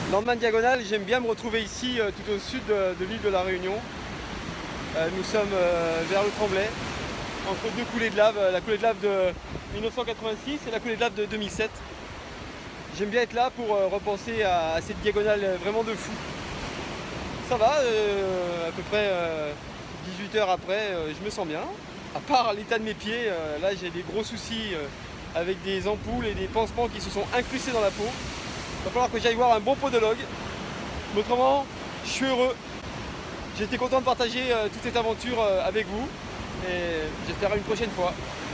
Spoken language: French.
Lendemain de diagonale, j'aime bien me retrouver ici, tout au sud de l'île de la Réunion. Nous sommes vers le Tremblay, entre deux coulées de lave, la coulée de lave de 1986 et la coulée de lave de 2007. J'aime bien être là pour repenser à cette diagonale vraiment de fou. Ça va, à peu près 18 heures après, je me sens bien. À part l'état de mes pieds, là j'ai des gros soucis avec des ampoules et des pansements qui se sont incrustés dans la peau. Il va falloir que j'aille voir un bon podologue. Mais autrement, je suis heureux. J'ai été content de partager toute cette aventure avec vous et j'espère à une prochaine fois.